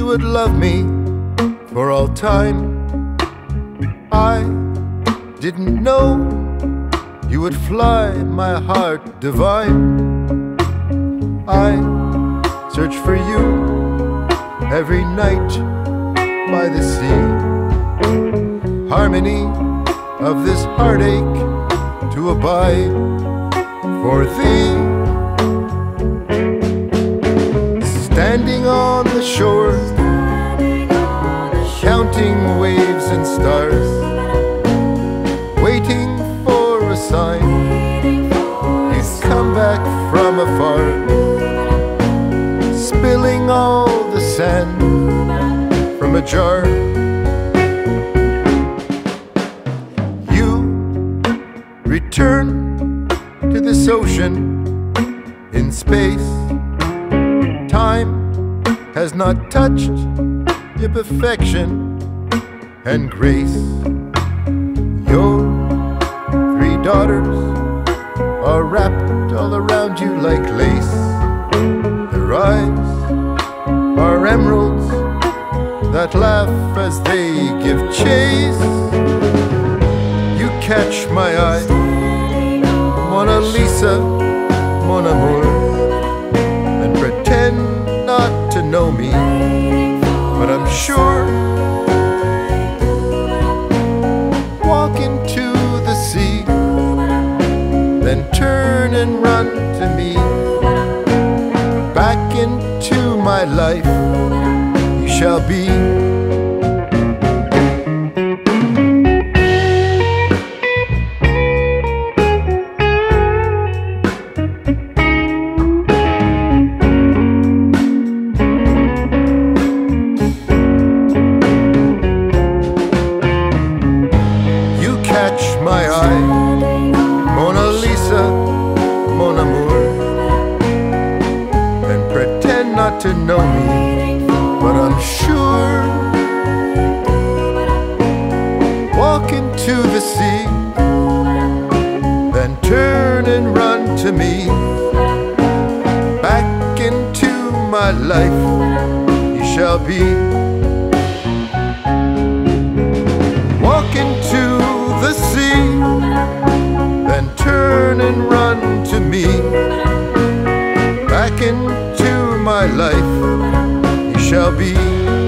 would love me for all time. I didn't know you would fly my heart divine. I search for you every night by the sea. Harmony of this heartache to abide for thee. Standing on the shore, counting waves and stars, waiting for a sign. He's come back from afar, spilling all the sand from a jar. You return to this ocean in space. Time has not touched your perfection and grace. Your 3 daughters are wrapped all around you like lace. Their eyes are emeralds that laugh as they give chase. You catch my eye, Mona Lisa, mon amour, and pretend not to know me, but I'm sure. Walk into the sea, then turn and run to me. Back into my life you shall be. My eye, Mona Lisa, mon amour, and pretend not to know me, but I'm sure. Walk into the sea, then turn and run to me. Back into my life you shall be. Walk into the sea, then turn and run to me. Back into my life you shall be.